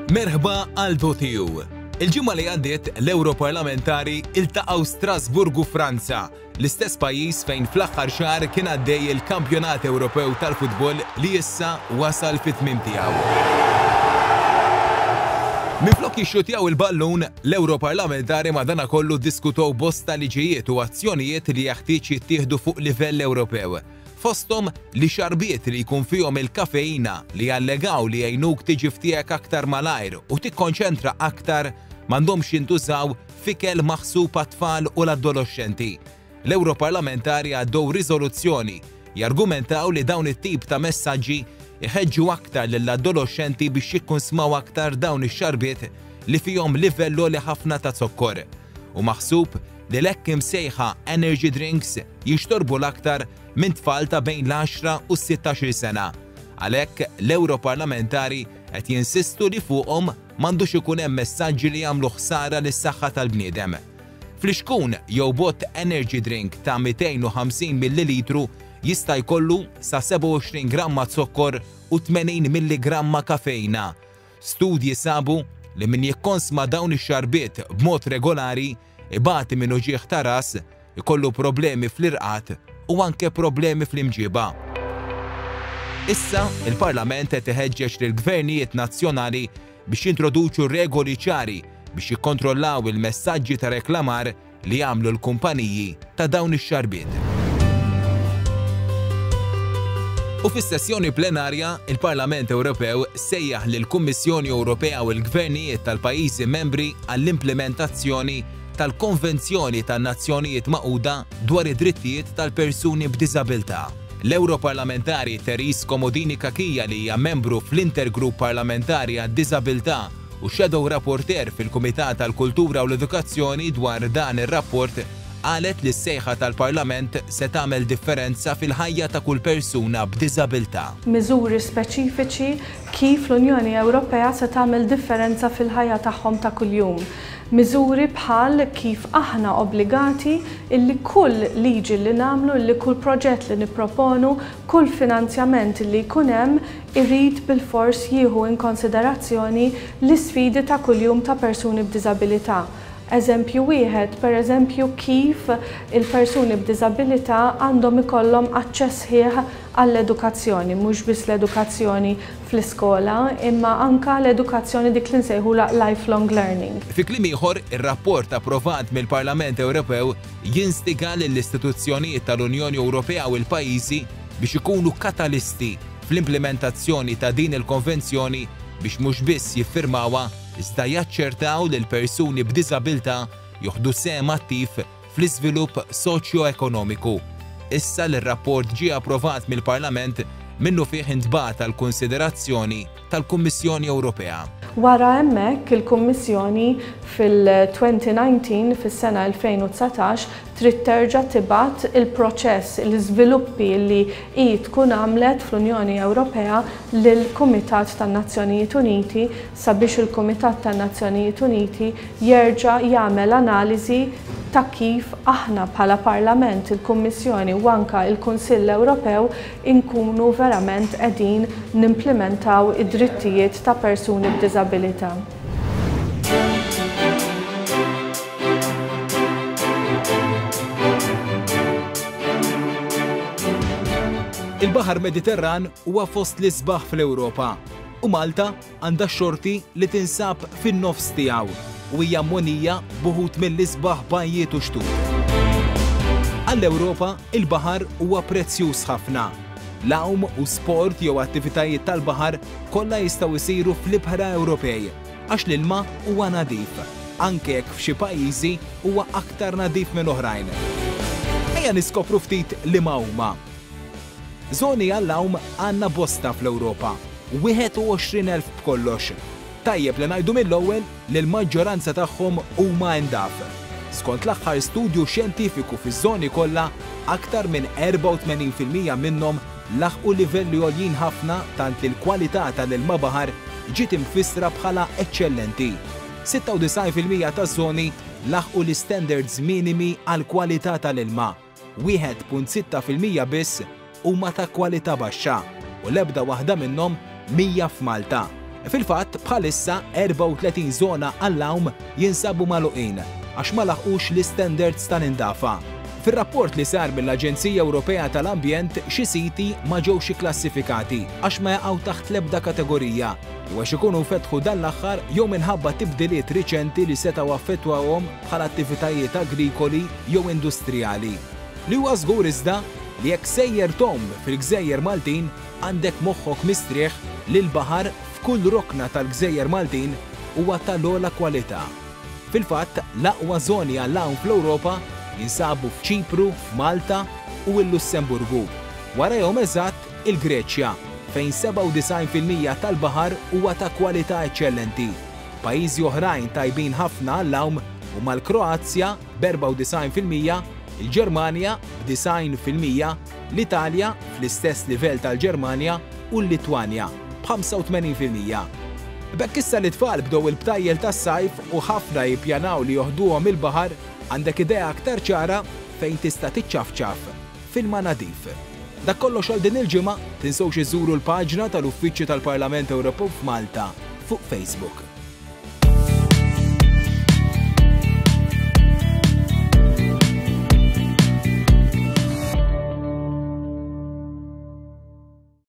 Merħba għal Dotiju. Il-ġimgħa li għaddiet l-Europarlamentari iltaqgħu Strasburgu, Franza, l-istess pajjiż fejn fl-aħħar xahar kien għaddej il-Kampjonat Ewropew tal-Futbol li issa wasal fit-tmiem tiegħu. Minflok jixxutjaw il-ballun, l-Europarlamentari madankollu diskutew bosta liġijiet u azzjonijiet li jeħtieġ jittieħdu fuq livell Ewropew. Fosthom li xarbiet li jkun fihom il-kafeina li allegaw li jgħinuk tiġi ftiegħek aktar malajr u tikkonċentra aktar m'għandhomx jintużaw fikel maħsub għat-tfal u l-adolescenti. L-Europarlamentari għaddew riżoluzzjoni jargumentaw li dawn it-tip ta' messaġġi iħeġġu aktar lill-adolescenti biex jikkonsmaw aktar dawn ix-xarbiet li fihom livell li ħafna ta' zokkor. U maħsub li l-hekk imsejħa energy drinks jixtorbu l-aktar minn tfal ta' bejn l-10 u 16 sena. Għalhekk l-Europarlamentari qed jinsistu li fuqhom m'għandux ikun hemm messaġġi li jagħmlu ħsara lis-saħħa tal-bniedem. Fl-ixkun jew bott energy drink ta' 250 millilitru jista' jkollu sa 27 gramma zokkor u 80 milligramma kafeina. Studji sabu li min jikkonsma dawn ix-xarbiet b'mod regolari ibati minn uġieħ ta' ras, ikollu problemi fl-irqat u anke problemi fl-imġiba. Issa, il-Parlament qed iħeġġeġ lill-gvernijiet nazzjonali biex jintroduċu regoli ċari biex jikkontrollaw il-messaġġi ta' reklamar li jagħmlu l-kumpaniji ta' dawn ix-xarbiet. U fis-sessjoni plenarja, il-Parlament Ewropew sejjaħ lill-Kummissjoni Ewropea u l-Gvernijiet tal-pajjiżi membri għall-implementazzjoni tal-Konvenzjoni tan-Nazzjonijiet Magħquda dwar id-drittijiet tal-persuni b'diżabilità. L-Europarlamentari Thérèse Comodini Kakija li hija membru fl-Intergrupp Parlamentari għad-Diżabilità u Shadow Rapporteur fil-Kumitat tal-Kultura u l-Edukazzjoni dwar dan ir-rapport qalet li s-sejħa tal-Parlament se tagħmel differenza fil-ħajja ta' kull persuna b'diżabilità. Miżuri speċifiċi kif l-Unjoni Ewropea se tagħmel differenza fil-ħajja tagħhom ta' kuljum. Miżuri bħal kif aħna obbligati illi kull liġi li nagħmlu, illi kull proġett li nipproponu, kull finanzjament li jkun hemm irid bil-fors jieħu in konsiderazzjoni l-isfidi ta' kuljum ta' persuni b'diżabilità. Eżempju wieħed, pereżempju kif il-persuni b'diżabilità għandhom ikollhom aċċess ħieħ għall-edukazzjoni, mhux biss l-edukazzjoni fl-iskola, imma anke l-edukazzjoni dik li nsejħula lifelong learning. Fi kliem ieħor, ir-rapport approvat mill-Parlament Ewropew jinstiga lill-istituzzjonijiet tal-Unjoni Ewropea u l-pajjiżi biex ikunu katalisti fl-implementazzjoni ta' din il-konvenzjoni biex mhux biss jiffirmawha iżda jaċċertaw li l-persuni b'diżabilità jieħdu sehem attiv fl-iżvilupp soċjo-ekonomiku. Issa l-rapport ġie approvat mill-Parlament minnu fih intbagħat għall-kunsiderazzjoni tal-Kummissjoni Ewropea. Wara hemmhekk il-Kummissjoni fil-2019 fis-sena 2019 trid terġa' tibgħat il-proċess, l-iżviluppi li hi tkun għamlet fl-Unjoni Ewropea lill-Kumitat tan-Nazzjonijiet Uniti sabiex il-Kumitat tan-Nazzjonijiet Uniti jerġa' jagħmel analiżi ta' kif aħna bħala Parlament, il-Kummissjoni u anke il-Kunsill Ewropew inkunu verament qegħdin nimplementaw id-drittijiet ta' persuni b'diżabilità. Il-Baħar Mediterran huwa fost l-isbaħ fl-Ewropa u Malta għandha xorti li tinsab fin-nofs tiegħu u hija mmonija b'uħud mill-isbaħ bajjiet u xtut. Għall-Ewropa il-baħar huwa prezzjuż ħafna. L-għawm u sport jew attivitajiet tal-baħar kollha jistgħu jsiru fl-ibħra Ewropej għax l-ilma huwa nadif, anke jekk f'xi pajjiżi huwa aktar nadif minn oħrajn. Ejja niskopru ftit liema huma. Żoni għall-għawm għandna bosta fl-Ewropa, 21,000 b'kollox. Tajjeb li ngħidu mill-ewwel li l-maġġoranza tagħhom huma ndaf. Skont l-aħħar studju xjentifiku fiż-żoni kollha, aktar minn 84% minnhom laħqu livelli għoljin ħafna tant li l-kwalità tal-ilma baħar ġiet imfissra bħala eċċellenti. 96% taż-żoni laħqu l-standards minimi għal kwalità tal-ilma. 1.6% biss huma ta' kwalità baxxa u l-ebda waħda minnhom 100 f'Malta. Fil-fatt bħalissa 34 żona għall-awm jinsabu magħluqin għax ma laħqux l-istandards tal-indafa. Fir-rapport li sar mill-Aġenzija Ewropea tal-Ambjent xi siti ma ġewx ikklassifikati għax ma jaqgħu taħt l-ebda kategorija u għax ikunu fetħu dan l-aħħar jew minħabba tibdiliet riċenti li setgħu affettwawhom bħala attivitajiet agrikoli jew industrijali. Li huwa żgur iżda li jekk sejjer tom fil-Gżejjer Maltin għandek moħħok mistrieħ li l-baħar f'kull rokna tal-Gżejjer Maltin huwa tal-ogħla kwalità. Fil-fatt l-aqwa żoni għall-hawn fl-Ewropa jinsabu f'Ċipru, f'Malta u l-Lussemburgu. Warahom eżatt il-Greċja fejn 97% tal-baħar huwa ta' kwalità eċċellenti. Pajjiżi oħrajn tajbin ħafna għall-hawn huma l-Kroazja b'94%, il-Ġermanja b'90%, l-Italja fl-istess livell tal-Ġermanja u l-Litwanja b'85%. Bekk issa l-itfal bdew il-btajjel tas-sajf u ħafna jippjanaw li joħduhom il-baħar għandek idea aktar ċara fejn tista' tiċċafċaf fil-Manadif. Dak kollox għal din il-ġimgħa tinsewx iżuru l-paġna tal-Uffiċċju tal-Parlament Ewropew f'Malta fuq Facebook.